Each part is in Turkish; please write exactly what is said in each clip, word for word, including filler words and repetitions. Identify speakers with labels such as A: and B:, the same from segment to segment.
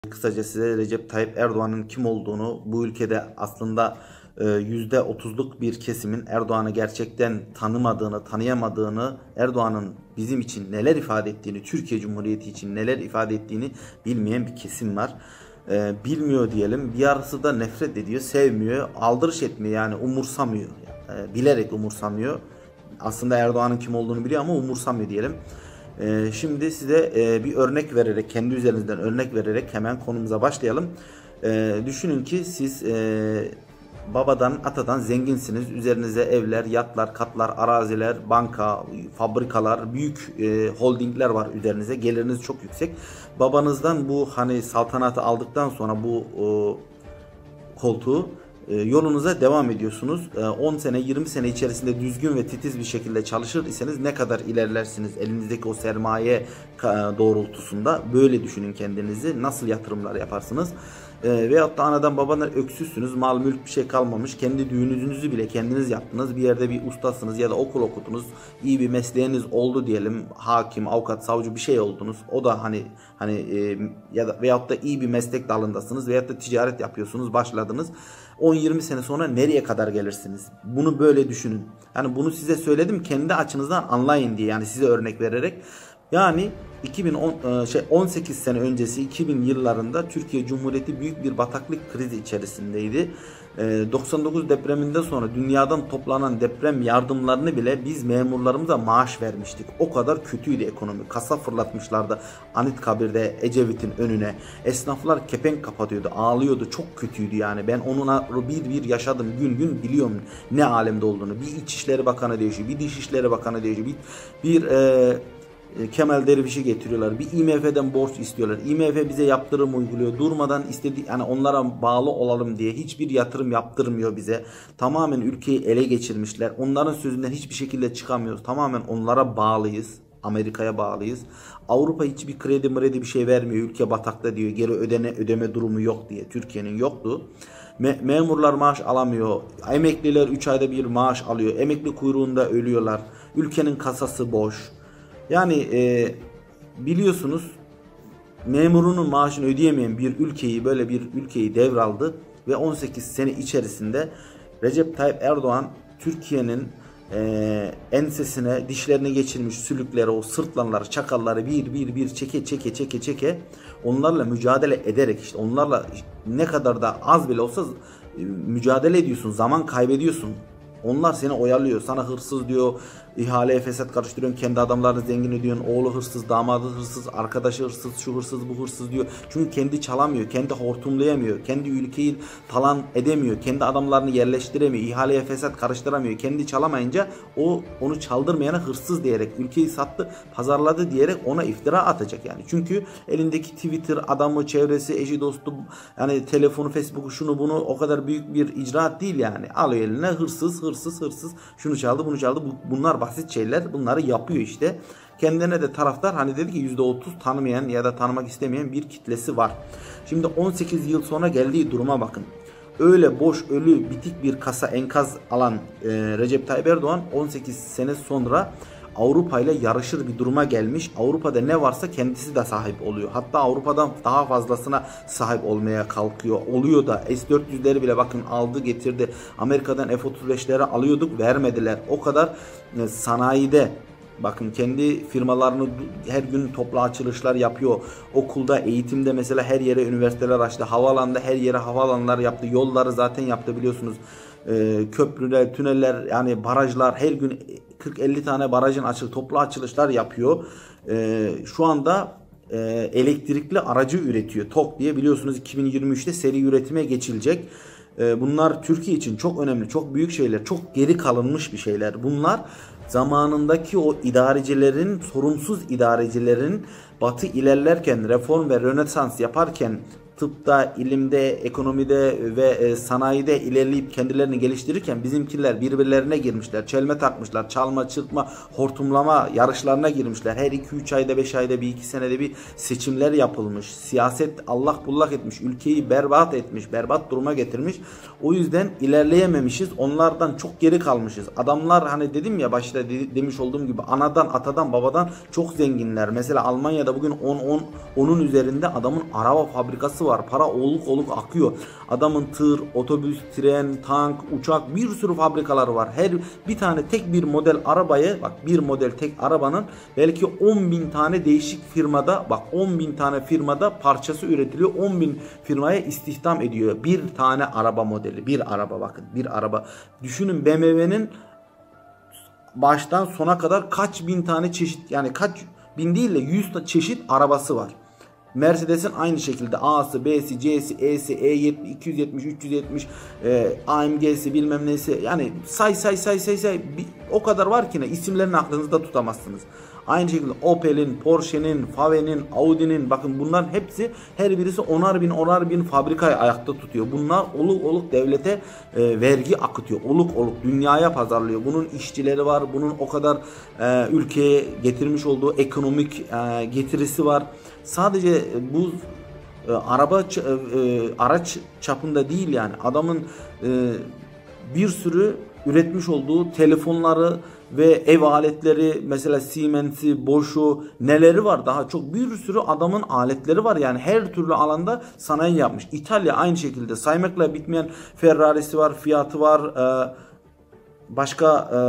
A: Kısaca size Recep Tayyip Erdoğan'ın kim olduğunu, bu ülkede aslında yüzde otuzluk bir kesimin Erdoğan'ı gerçekten tanımadığını, tanıyamadığını, Erdoğan'ın bizim için neler ifade ettiğini, Türkiye Cumhuriyeti için neler ifade ettiğini bilmeyen bir kesim var. Ee, bilmiyor diyelim. Bir yarısı da nefret ediyor, sevmiyor, aldırış etmiyor, yani umursamıyor. Ee, bilerek umursamıyor. Aslında Erdoğan'ın kim olduğunu biliyor ama umursamıyor diyelim. Ee, şimdi size e, bir örnek vererek, kendi üzerinizden örnek vererek hemen konumuza başlayalım. Ee, düşünün ki siz e, babadan, atadan zenginsiniz. Üzerinize evler, yatlar, katlar, araziler, banka, fabrikalar, büyük e, holdingler var üzerinize. Geliriniz çok yüksek. Babanızdan bu hani saltanatı aldıktan sonra bu e, koltuğu yolunuza devam ediyorsunuz. on sene yirmi sene içerisinde düzgün ve titiz bir şekilde çalışır iseniz ne kadar ilerlersiniz elinizdeki o sermaye doğrultusunda. Böyle düşünün kendinizi. Nasıl yatırımlar yaparsınız? E, veyahut da anadan babadan öksüzsünüz, mal mülk bir şey kalmamış, kendi düğününüzü bile kendiniz yaptınız, bir yerde bir ustasınız ya da okul okudunuz, iyi bir mesleğiniz oldu diyelim, hakim, avukat, savcı bir şey oldunuz, o da hani hani e, ya da veyahut da iyi bir meslek dalındasınız veyahut da ticaret yapıyorsunuz, başladınız, on yirmi sene sonra nereye kadar gelirsiniz? Bunu böyle düşünün. Yani bunu size söyledim kendi açınızdan anlayın diye, yani size örnek vererek. Yani iki bin on, şey on sekiz sene öncesi iki bin yıllarında Türkiye Cumhuriyeti büyük bir bataklık krizi içerisindeydi. doksan dokuz depreminden sonra dünyadan toplanan deprem yardımlarını bile biz memurlarımıza maaş vermiştik. O kadar kötüydü ekonomi. Kasa fırlatmışlardı Anıtkabir'de Ecevit'in önüne. Esnaflar kepenk kapatıyordu, ağlıyordu. Çok kötüydü yani. Ben onunla bir bir yaşadım, gün gün biliyorum ne alemde olduğunu. Bir İçişleri Bakanı değişiyor, bir Dışişleri Bakanı değişiyor, bir, bir e, Kemal Derviş'i getiriyorlar. Bir I M F'den borç istiyorlar. I M F bize yaptırım uyguluyor. Durmadan istediği, yani onlara bağlı olalım diye hiçbir yatırım yaptırmıyor bize. Tamamen ülkeyi ele geçirmişler. Onların sözünden hiçbir şekilde çıkamıyoruz. Tamamen onlara bağlıyız. Amerika'ya bağlıyız. Avrupa hiçbir kredi mredi bir şey vermiyor. Ülke batakta diyor. Geri ödeme, ödeme durumu yok diye. Türkiye'nin yoktu. Me memurlar maaş alamıyor. Emekliler üç ayda bir maaş alıyor. Emekli kuyruğunda ölüyorlar. Ülkenin kasası boş. Yani e, biliyorsunuz memurunun maaşını ödeyemeyen bir ülkeyi, böyle bir ülkeyi devraldı ve on sekiz sene içerisinde Recep Tayyip Erdoğan Türkiye'nin e, ensesine dişlerine geçirmiş sülükleri, o sırtlanları, çakalları bir bir bir çeke çeke çeke çeke onlarla mücadele ederek, işte onlarla ne kadar da az bile olsa e, mücadele ediyorsun, zaman kaybediyorsun. Onlar seni oyalıyor. Sana hırsız diyor, ihaleye fesat karıştırıyorsun, kendi adamlarını zengin ediyorsun, oğlu hırsız, damadı hırsız, arkadaşı hırsız, şu hırsız, bu hırsız diyor. Çünkü kendi çalamıyor, kendi hortumlayamıyor, kendi ülkeyi talan edemiyor, kendi adamlarını yerleştiremiyor, ihaleye fesat karıştıramıyor. Kendi çalamayınca o onu çaldırmayana hırsız diyerek, ülkeyi sattı, pazarladı diyerek ona iftira atacak yani. Çünkü elindeki Twitter adamı, çevresi, eşi, dostu, yani telefonu, Facebook'u, şunu bunu, o kadar büyük bir icraat değil yani. Alıyor eline hırsız, hırsız, hırsız, şunu çaldı, bunu çaldı. Bunlar basit şeyler, bunları yapıyor işte. Kendine de taraftar, hani dedi ki yüzde otuz tanımayan ya da tanımak istemeyen bir kitlesi var. Şimdi on sekiz yıl sonra geldiği duruma bakın. Öyle boş, ölü, bitik bir kasa, enkaz alan e, Recep Tayyip Erdoğan on sekiz sene sonra Avrupa ile yarışır bir duruma gelmiş. Avrupa'da ne varsa kendisi de sahip oluyor. Hatta Avrupa'dan daha fazlasına sahip olmaya kalkıyor. Oluyor da S dört yüzleri bile bakın aldı, getirdi. Amerika'dan F otuz beşleri alıyorduk, vermediler. O kadar e, sanayide, bakın kendi firmalarını her gün toplu açılışlar yapıyor. Okulda, eğitimde mesela her yere üniversiteler açtı. Havaalanında her yere havaalanlar yaptı. Yolları zaten yaptı biliyorsunuz. Ee, köprüler, tüneller, yani barajlar, her gün kırk elli tane barajın açıl, toplu açılışlar yapıyor. Ee, şu anda e, elektrikli aracı üretiyor. TOG diye, biliyorsunuz iki bin yirmi üçte seri üretime geçilecek. Ee, bunlar Türkiye için çok önemli, çok büyük şeyler, çok geri kalınmış bir şeyler. Bunlar zamanındaki o idarecilerin, sorumsuz idarecilerin Batı ilerlerken, reform ve rönesans yaparken, tıpta, ilimde, ekonomide ve sanayide ilerleyip kendilerini geliştirirken bizimkiler birbirlerine girmişler. Çelme takmışlar, çalma, çırpma, hortumlama yarışlarına girmişler. Her iki üç ayda, beş ayda, bir iki senede bir seçimler yapılmış. Siyaset allak bullak etmiş, ülkeyi berbat etmiş, berbat duruma getirmiş. O yüzden ilerleyememişiz. Onlardan çok geri kalmışız. Adamlar, hani dedim ya başta başta de, demiş olduğum gibi anadan, atadan, babadan çok zenginler. Mesela Almanya'da bugün on on onun üzerinde adamın araba fabrikası var. Para oluk oluk akıyor. Adamın tır, otobüs, tren, tank, uçak, bir sürü fabrikaları var. Her bir tane tek bir model arabayı, bak bir model tek arabanın belki on bin tane değişik firmada, bak on bin tane firmada parçası üretiliyor. on bin firmaya istihdam ediyor. Bir tane araba modeli, bir araba, bakın bir araba. Düşünün B M W'nin baştan sona kadar kaç bin tane çeşit, yani kaç bin değil de yüz çeşit arabası var. Mercedes'in aynı şekilde A'sı, B'si, C'si, E'si, E yetmiş, iki yüz yetmiş, üç yüz yetmiş, e, A M G'si bilmem neyse, yani say say say say say o kadar var ki ne, isimlerini aklınızda tutamazsınız. Aynı şekilde Opel'in, Porsche'nin, Fave'nin, Audi'nin, bakın bunların hepsi her birisi onar bin onar bin fabrikayı ayakta tutuyor. Bunlar oluk oluk devlete e, vergi akıtıyor. Oluk oluk dünyaya pazarlıyor. Bunun işçileri var. Bunun o kadar e, ülkeye getirmiş olduğu ekonomik e, getirisi var. Sadece bu e, araba e, araç çapında değil, yani adamın e, bir sürü üretmiş olduğu telefonları ve ev aletleri, mesela Siemens'i, Bosch'u, neleri var, daha çok bir sürü adamın aletleri var, yani her türlü alanda sanayi yapmış. İtalya aynı şekilde saymakla bitmeyen Ferrari'si var, Fiat'ı var, e, başka e,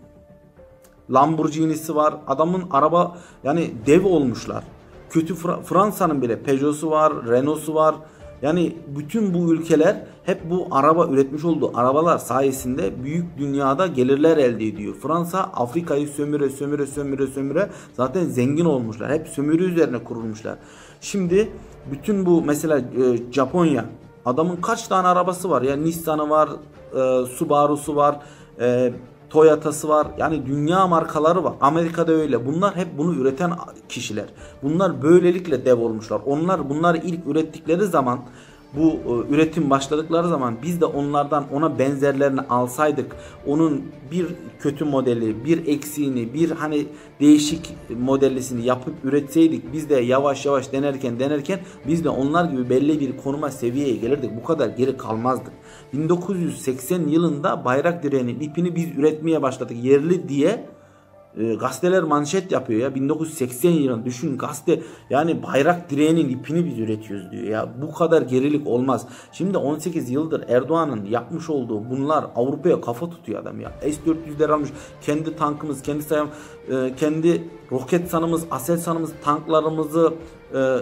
A: Lamborghini'si var. Adamın araba, yani dev olmuşlar. Kötü Fransa'nın bile Peugeot'su var, Renault'su var. Yani bütün bu ülkeler hep bu araba üretmiş olduğu arabalar sayesinde büyük dünyada gelirler elde ediyor. Fransa Afrika'yı sömüre sömüre sömüre sömüre zaten zengin olmuşlar. Hep sömürü üzerine kurulmuşlar. Şimdi bütün bu mesela e, Japonya, adamın kaç tane arabası var ya, Nissan'ı var, e, Subaru'su var, e, Toyota'sı var. Yani dünya markaları var. Amerika'da öyle. Bunlar hep bunu üreten kişiler. Bunlar böylelikle dev olmuşlar. Onlar bunları ilk ürettikleri zaman, bu üretim başladıkları zaman biz de onlardan ona benzerlerini alsaydık, onun bir kötü modeli, bir eksiğini, bir hani değişik modellisini yapıp üretseydik, biz de yavaş yavaş denerken denerken biz de onlar gibi belli bir konuma, seviyeye gelirdik. Bu kadar geri kalmazdık. bin dokuz yüz seksen yılında bayrak direğinin ipini biz üretmeye başladık yerli diye. E, gazeteler manşet yapıyor ya, bin dokuz yüz seksen yılında düşün, gazete yani bayrak direğinin ipini biz üretiyoruz diyor ya. Bu kadar gerilik olmaz. Şimdi on sekiz yıldır Erdoğan'ın yapmış olduğu bunlar Avrupa'ya kafa tutuyor adam ya. S dört yüzler almış, kendi tankımız, kendi sayım, e, kendi roket sanımız, Aselsan'ımız, tanklarımızı, e,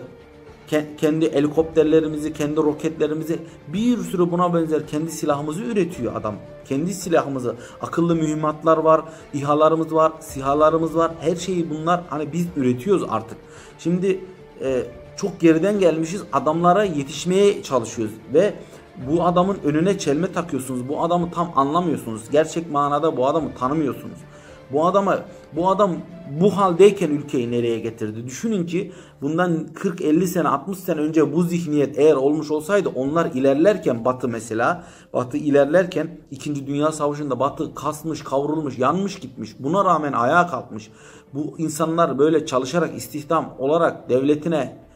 A: kendi helikopterlerimizi, kendi roketlerimizi, bir sürü buna benzer kendi silahımızı üretiyor adam. Kendi silahımızı, akıllı mühimmatlar var, İHA'larımız var, SİHA'larımız var. Her şeyi bunlar hani biz üretiyoruz artık. Şimdi e, çok geriden gelmişiz, adamlara yetişmeye çalışıyoruz ve bu adamın önüne çelme takıyorsunuz. Bu adamı tam anlamıyorsunuz. Gerçek manada bu adamı tanımıyorsunuz. Bu adama, bu adam bu haldeyken ülkeyi nereye getirdi? Düşünün ki bundan kırk elli sene, altmış sene önce bu zihniyet eğer olmuş olsaydı, onlar ilerlerken Batı mesela, Batı ilerlerken ikinci. Dünya Savaşı'nda Batı kasmış, kavrulmuş, yanmış gitmiş. Buna rağmen ayağa kalkmış. Bu insanlar böyle çalışarak, istihdam olarak devletine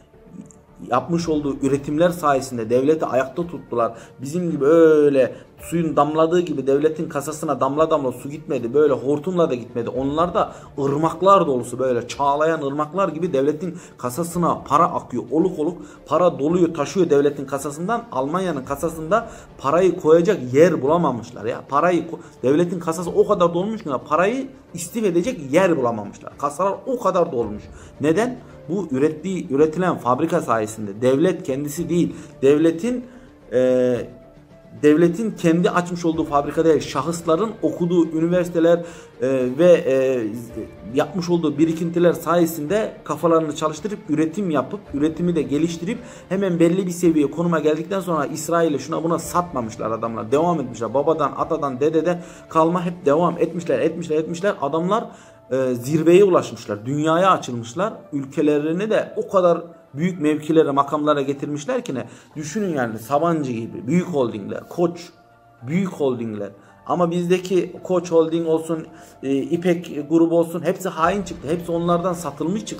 A: yapmış olduğu üretimler sayesinde devleti ayakta tuttular. Bizim gibi öyle suyun damladığı gibi devletin kasasına damla damla su gitmedi. Böyle hortumla da gitmedi. Onlar da ırmaklar dolusu, böyle çağlayan ırmaklar gibi devletin kasasına para akıyor. Oluk oluk para doluyor, taşıyor devletin kasasından. Almanya'nın kasasında parayı koyacak yer bulamamışlar ya. Parayı, devletin kasası o kadar dolmuş ki parayı istif edecek yer bulamamışlar. Kasalar o kadar dolmuş. Neden? Bu ürettiği, üretilen fabrika sayesinde. Devlet kendisi değil. Devletin e, devletin kendi açmış olduğu fabrika değil. Şahısların okuduğu üniversiteler e, ve e, yapmış olduğu birikintiler sayesinde kafalarını çalıştırıp üretim yapıp, üretimi de geliştirip hemen belli bir seviye konuma geldikten sonra İsrail'e şuna buna satmamışlar adamlar. Devam etmişler. Babadan, atadan, dededen kalma hep devam etmişler, etmişler, etmişler. Adamlar e, zirveye ulaşmışlar. Dünyaya açılmışlar. Ülkelerini de o kadar büyük mevkilere, makamlara getirmişler ki ne? Düşünün yani, Sabancı gibi büyük holdingler, Koç büyük holdingler. Ama bizdeki Koç Holding olsun, e, İpek grubu olsun, hepsi hain çıktı. Hepsi onlardan satılmış çıktılar.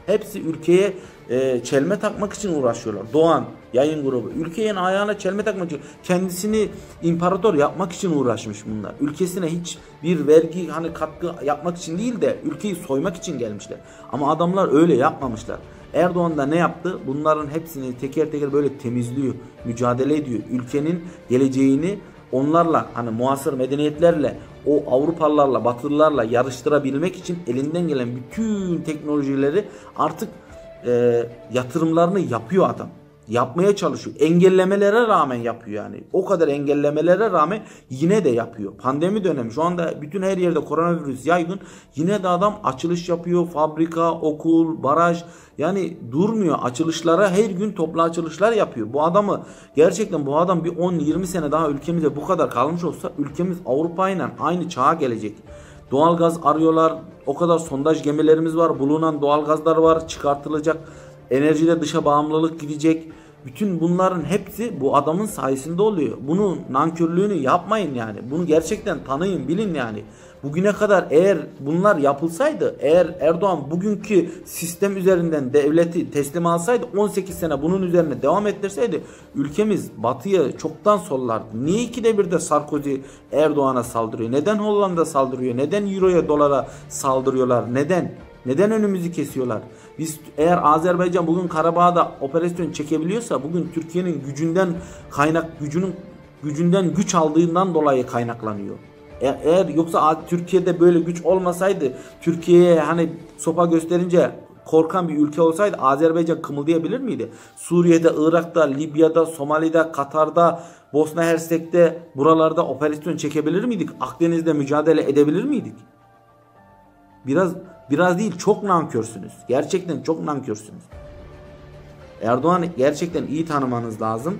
A: Hepsi ülkeye e, çelme takmak için uğraşıyorlar. Doğan Yayın Grubu ülkenin ayağına çelme takmak için, kendisini imparator yapmak için uğraşmış bunlar. Ülkesine hiç bir vergi hani katkı yapmak için değil de ülkeyi soymak için gelmişler. Ama adamlar öyle yapmamışlar. Erdoğan da ne yaptı? Bunların hepsini teker teker böyle temizliyor, mücadele ediyor. Ülkenin geleceğini onlarla, hani muasır medeniyetlerle, o Avrupalılarla, Batılılarla yarıştırabilmek için elinden gelen bütün teknolojileri artık e, yatırımlarını yapıyor adam. Yapmaya çalışıyor. Engellemelere rağmen yapıyor yani. O kadar engellemelere rağmen yine de yapıyor. Pandemi dönemi, şu anda bütün her yerde koronavirüs yaygın. Yine de adam açılış yapıyor. Fabrika, okul, baraj, yani durmuyor. Açılışlara her gün toplu açılışlar yapıyor. Bu adamı gerçekten, bu adam bir on yirmi sene daha ülkemize bu kadar kalmış olsa ülkemiz Avrupa ile aynı çağa gelecek. Doğalgaz arıyorlar. O kadar sondaj gemilerimiz var. Bulunan doğalgazlar var. Çıkartılacak. Enerjide dışa bağımlılık gidecek. Bütün bunların hepsi bu adamın sayesinde oluyor. Bunun nankörlüğünü yapmayın yani. Bunu gerçekten tanıyın, bilin yani. Bugüne kadar eğer bunlar yapılsaydı, eğer Erdoğan bugünkü sistem üzerinden devleti teslim alsaydı, on sekiz sene bunun üzerine devam ettirseydi, ülkemiz batıya çoktan sollardı. Niye ikide bir de Sarkozy Erdoğan'a saldırıyor? Neden Hollanda saldırıyor? Neden Euro'ya, dolara saldırıyorlar? Neden? Neden önümüzü kesiyorlar? Biz, eğer Azerbaycan bugün Karabağ'da operasyon çekebiliyorsa, bugün Türkiye'nin gücünden kaynak gücünün gücünden güç aldığından dolayı kaynaklanıyor. E eğer yoksa Türkiye'de böyle güç olmasaydı, Türkiye'ye hani sopa gösterince korkan bir ülke olsaydı Azerbaycan kımıldayabilir miydi? Suriye'de, Irak'ta, Libya'da, Somali'de, Katar'da, Bosna Hersek'te, buralarda operasyon çekebilir miydik? Akdeniz'de mücadele edebilir miydik? Biraz biraz değil, çok nankörsünüz. Gerçekten çok nankörsünüz. Erdoğan'ı gerçekten iyi tanımanız lazım.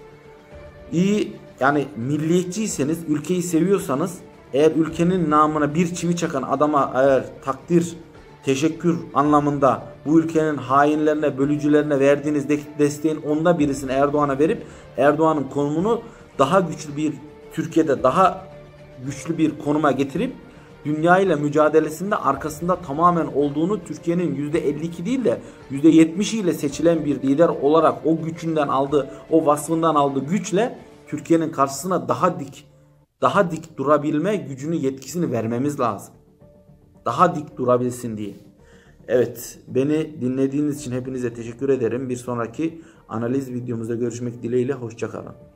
A: İyi, yani milliyetçiyseniz, ülkeyi seviyorsanız, eğer ülkenin namına bir çivi çakan adama eğer takdir, teşekkür anlamında bu ülkenin hainlerine, bölücülerine verdiğiniz desteğin onda birisini Erdoğan'a verip Erdoğan'ın konumunu daha güçlü bir, Türkiye'de daha güçlü bir konuma getirip dünya ile mücadelesinde arkasında tamamen olduğunu, Türkiye'nin yüzde elli iki değil de yüzde yetmiş ile seçilen bir lider olarak o gücünden aldığı, o vasfından aldığı güçle Türkiye'nin karşısına daha dik, daha dik durabilme gücünü, yetkisini vermemiz lazım. Daha dik durabilsin diye. Evet, beni dinlediğiniz için hepinize teşekkür ederim. Bir sonraki analiz videomuzda görüşmek dileğiyle. Hoşça kalın.